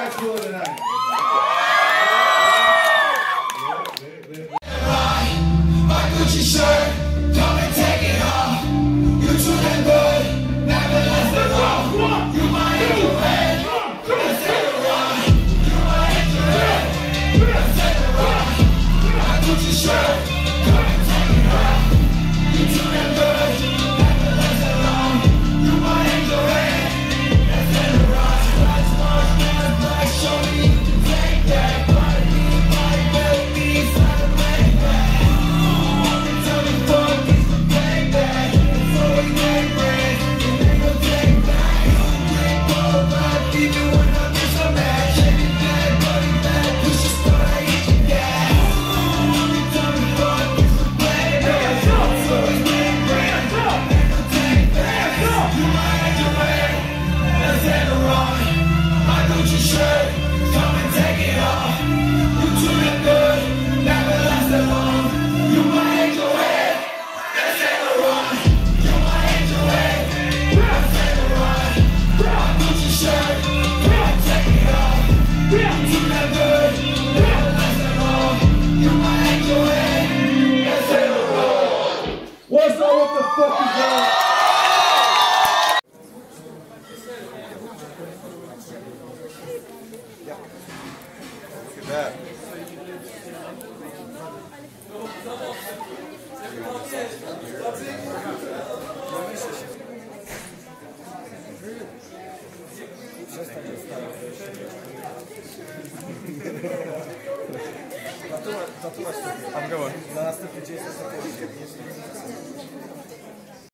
Nashville tonight. My Gucci shirt, come and take it off. You too damn good, never lasted long. You my angel red, let's take a ride. You my angel red, let's take a ride. My Gucci shirt, come and take it off. You too damn good, never lasted long. You my angel red, let's take a ride. Lights, march, man, black, show me you can take that. Body me, body build me, slide a leg back. What's up? What the fuck is going on? Look at that. I'm going.